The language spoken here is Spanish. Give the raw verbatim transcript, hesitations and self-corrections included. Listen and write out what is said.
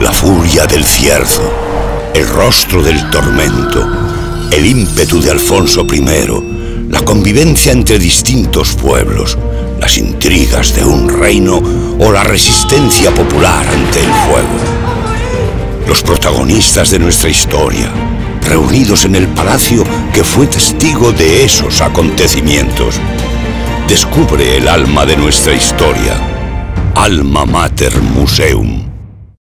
La furia del Cierzo, el rostro del tormento, el ímpetu de Alfonso primero, la convivencia entre distintos pueblos, las intrigas de un reino o la resistencia popular ante el fuego. Los protagonistas de nuestra historia, reunidos en el palacio que fue testigo de esos acontecimientos. Descubre el alma de nuestra historia. Alma Mater Museum.